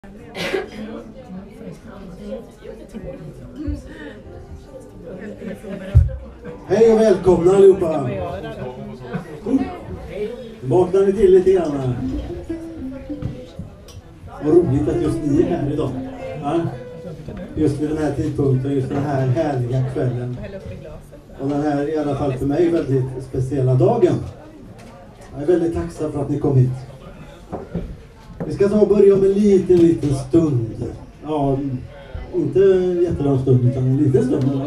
Hej och välkomna allihopa. Vaknar ni till lite grann här? Vad roligt att just ni är här idag. Ja? Just vid den här tidpunkten, just den här härliga kvällen. Och den här, i alla fall för mig, väldigt speciella dagen. Jag är väldigt tacksam för att ni kom hit. Vi ska ta och börja om en liten stund. Ja, inte jättelång stund utan en liten stund.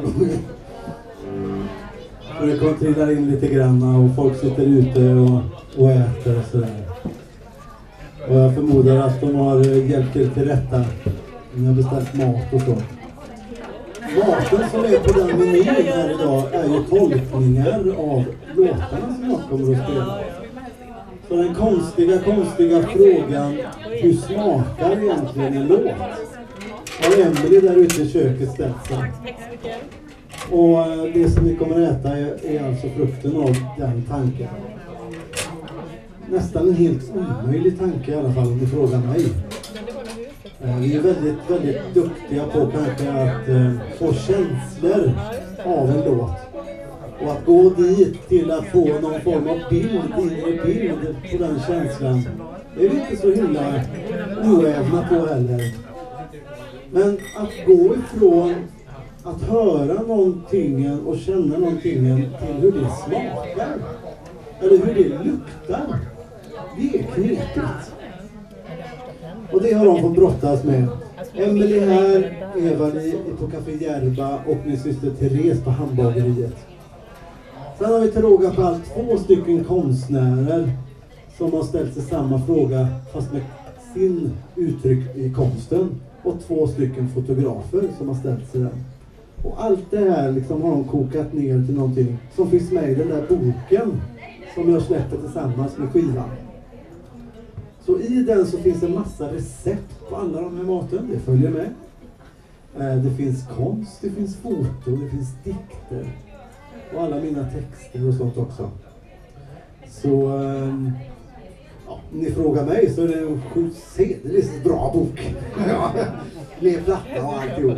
Och det kommer trilla in lite grann och folk sitter ute och äter och sådär. Och jag förmodar att de har hjälpt till rätta. De har beställt mat och så. Maten som är på den menyn här idag är ju tolkningar av låtarna som jag kommer att spela. Så den konstiga frågan, hur smakar egentligen en låt? Har Emily där ute i köket ställt sig. Och det som ni kommer att äta är alltså frukten av den tanken. Nästan en helt omöjlig tanke i alla fall om ni frågar mig. Vi är väldigt duktiga på kanske att få känslor av en låt. Och att gå dit till att få någon form av inre bild på den känslan. Det är vi inte så himla oävna på heller. Men att gå ifrån att höra någonting och känna någonting till hur det smakar. Eller hur det luktar. Det är knepigt. Och det har de fått brottas med. Emily här, Eva-Li på Café Järba och min syster Therese på Hamburgeriet. Sen har vi till råga på allt 2 stycken konstnärer som har ställt sig samma fråga fast med sin uttryck i konsten. Och 2 stycken fotografer som har ställt sig den. Och allt det här liksom har de kokat ner till någonting som finns med i den där boken som jag släppte tillsammans med skivan. Så i den så finns en massa recept på alla de här maten, det följer med. Det finns konst, det finns foto, det finns dikter. Och alla mina texter och sånt också. Så ja, ni frågar mig så är det en sjukt bra bok. Med platta och alltihop.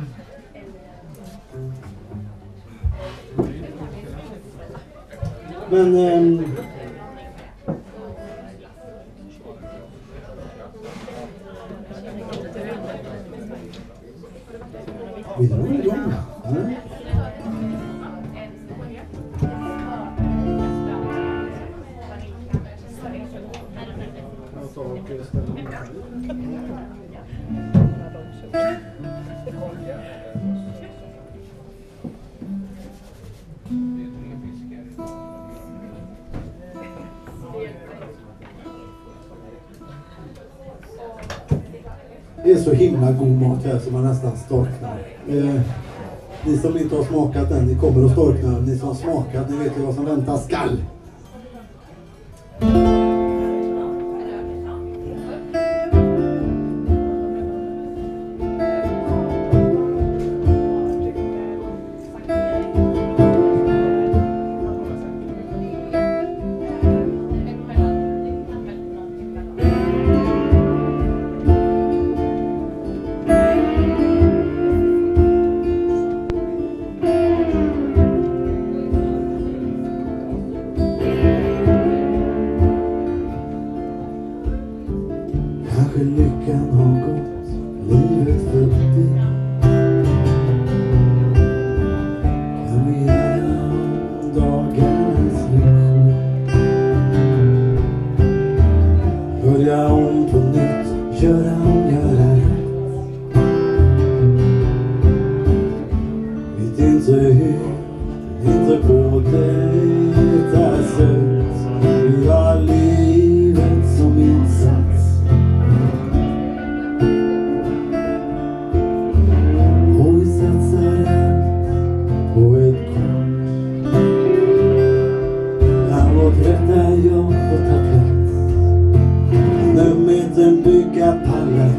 Men vi drar igång. Det är så himla god mat här som man nästan storknar. Ni som inte har smakat den, ni kommer att storkna. Ni som har smakat, ni vet ju vad som väntar skall. Lyckan har gått livet förbi. Kan vi göra dagarnas lektion? Börja om på nytt, göra rätt. Vet inte hur, inte på detta sätt. Vi har livet som insats. Jag får ta plats. Nummet bygga pallar.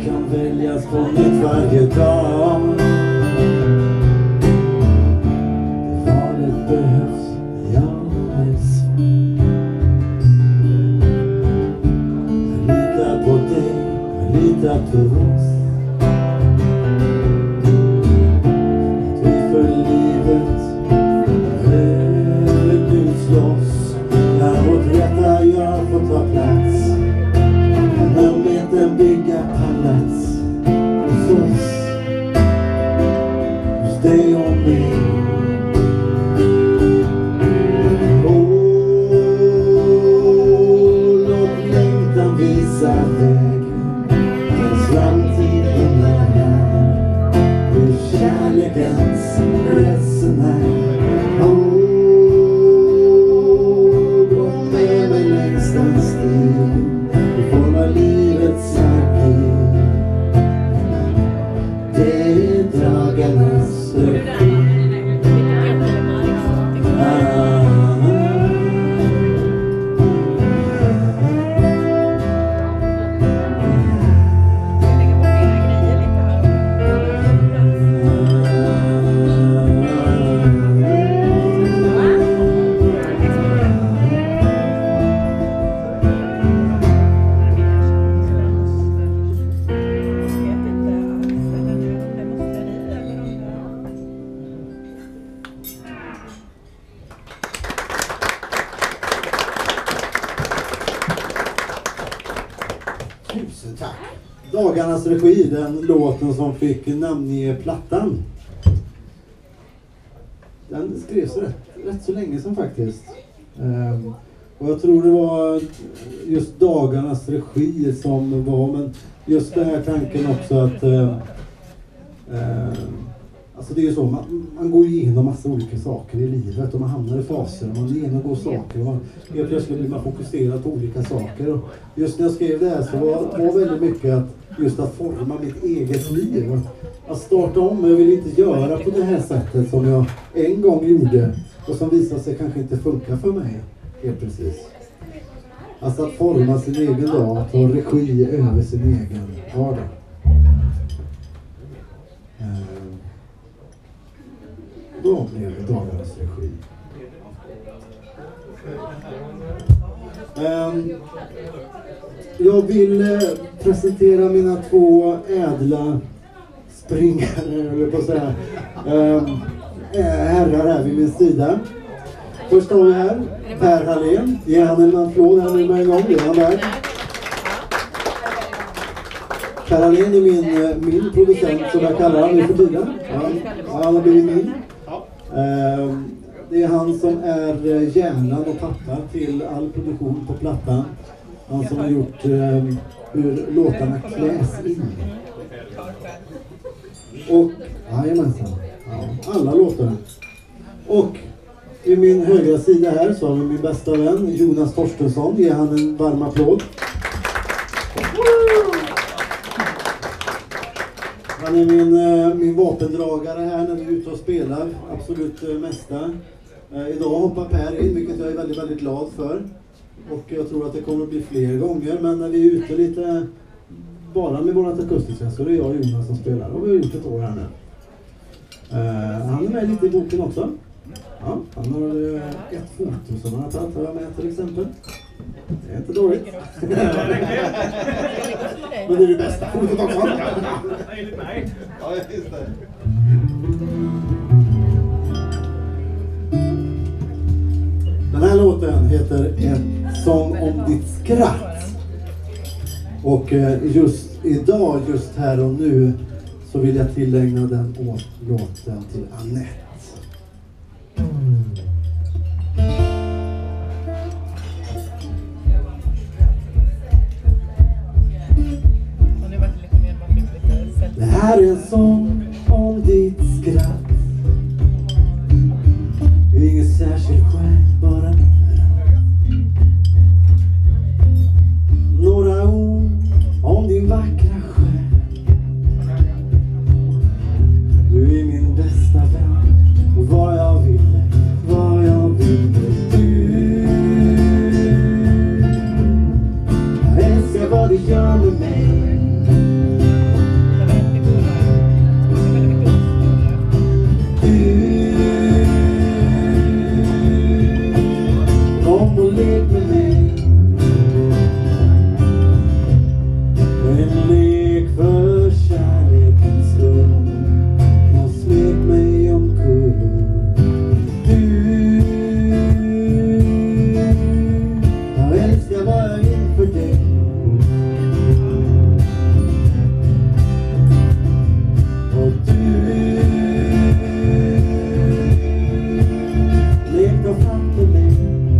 kan väljas på nytt varje dag. Valet behövs, jag är svår. Jag litar på dig, jag litar på oss. Att vi för livet slåss. När vårt rätta jag får ta plats. När meten bygga palats hos oss, hos dig och mig. Låt längtan visa vägen. Tills framtiden är här. Du kärlekens resenär. I form av livets arkiv. Det är dragarnas regi. Tusen tack. Dagarnas regi, den låten som fick namnge plattan. Den skrevs rätt så länge sedan faktiskt. Och jag tror det var just Dagarnas regi som var, men just den här tanken också att alltså det är ju så, man går igenom massa olika saker i livet och man hamnar i faser, man genomgår saker och helt plötsligt blir man fokuserad på olika saker. Och just när jag skrev det här så var väldigt mycket att forma mitt eget liv. Att starta om, jag vill inte göra på det här sättet som jag en gång gjorde och som visade sig kanske inte funka för mig helt precis. Alltså att forma sin egen dag, att ta regi över sin egen vardag. Då blev det Dagarnas regi. Jag vill presentera mina två ädla springare, eller på att säga, herrar här vid min sida. Först har vi här Per Hallén. Ge han en applåd här nu med en gång. Det är han där. Per Hallén är min producent, som jag kallar han nu för tiden. Han har blivit min. Det är han som är hjärnan och pappa till all produktion på plattan. Han som har gjort hur låtarna kläs in. Och, jajamensan, alla låtar. Och i min högra sida här så har vi min bästa vän Jonas Torstensson. Ge han en varm applåd. Han är min vapendragare här när vi är ute och spelar, absolut mesta. Idag hoppar Per in, vilket jag är väldigt, väldigt glad för. Och jag tror att det kommer att bli fler gånger, men när vi är ute lite bara med vårat akustiska så är det jag och Jonas som spelar. Och vi har gjort ett år här nu. Han är med lite i boken också. Ja, han har ett foto som han har tagit med till exempel. Det är inte dåligt. Men det är det bästa fotot också. Ja, just det. Den här låten heter En sång om ditt skratt. Och just idag, just här och nu, så vill jag tillägna den låten till Annette. Det här är en sång om ditt skratt. Det är inget särskilt skäl, bara några ord om din vackra själ. Du är min bästa vän och vad jag vill du. Jag älskar vad du gör med mig. jag inför dig. Och du lekte framför mig,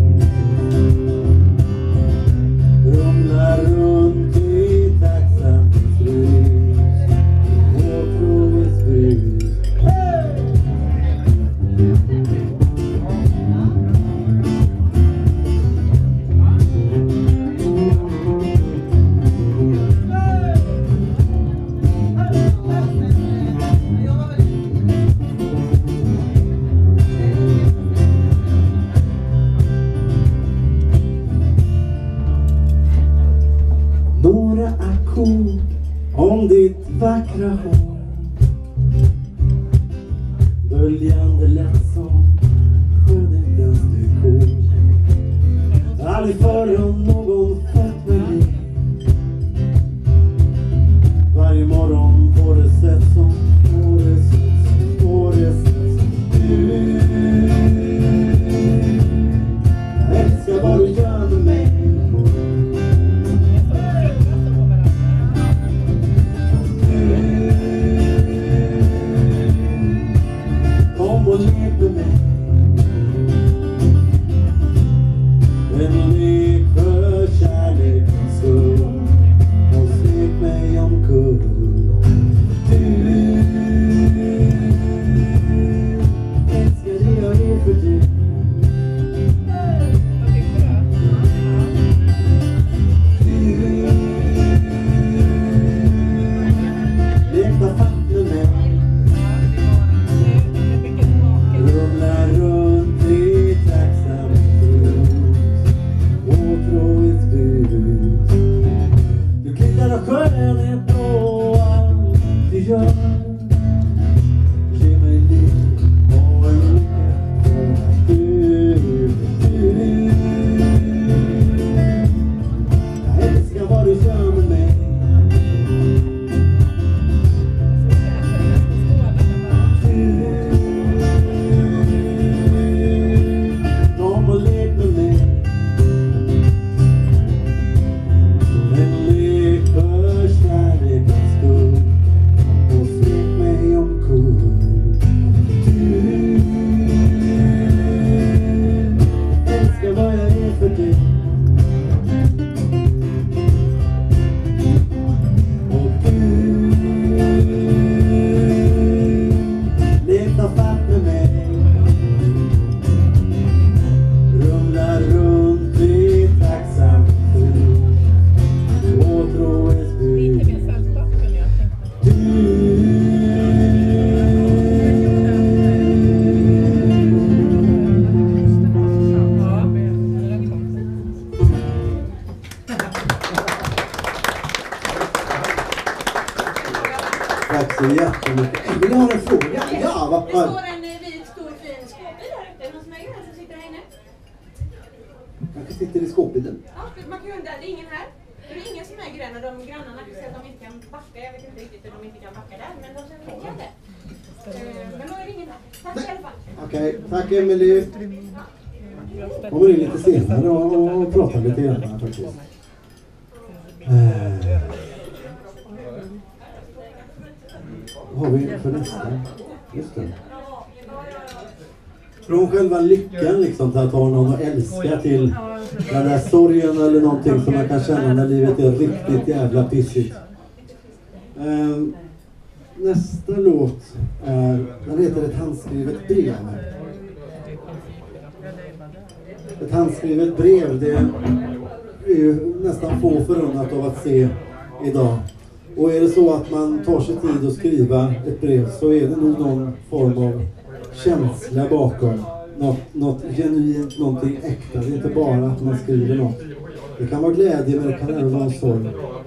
rumlar runt i tacksamhetens rus och troets brus. Några ackord om ditt vackra hår, böljande lätt som skönhetens dukor. Aldrig förrän någon fött med liv, varje morgon på det sätt som årets du. Jag älskar vad du gör med mig. Kom och lek med mig, en lek för kärlekens skull, och svek mig omkull. Du älskar det jag är för dig. Lekta fatt med mig, rumlar runt i tacksamhet och troets bud. Du klickar och skönhet på allt du gör. Ge mig liv och en lycka för att du. Jag älskar vad du gör med mig. Kom och lek med mig, en lek för kärlekens skull, och svek mig omkull. Du älskar vad jag är för dig. Och du lekte fatt med mig, rumlar runt i tacksamhet och troets bud. Tack så jättemycket. Vill du ha en fråga? Ja, vad Det står en vit stor fin skåpbil här ute. Är det någon som äger den som sitter här inne? Jag sitter i skåpbilen. Ja, man kan ju undra. Det är ingen här. Det är ingen som äger den och de grannarna säger att de inte kan backa. Jag vet inte riktigt hur de inte kan backa där, men de säger att de kan det. Men då är det ingen här. Tack i alla fall. Okej, tack Emelie. Kommer in lite senare och pratar lite grann faktiskt. Vad har vi för nästa? Just det. Från själva lyckan liksom, till att ha någon att älska, till den där sorgen eller någonting som man kan känna när livet är riktigt jävla pissigt. Nästa låt är, den heter Ett handskrivet brev. Ett handskrivet brev, det är ju nästan få förunnat av att se idag. Och är det så att man tar sig tid att skriva ett brev, så är det nog någon form av känsla bakom. Något genuint, någonting äkta. Det är inte bara att man skriver något. Det kan vara glädje, men det kan även vara en sorg.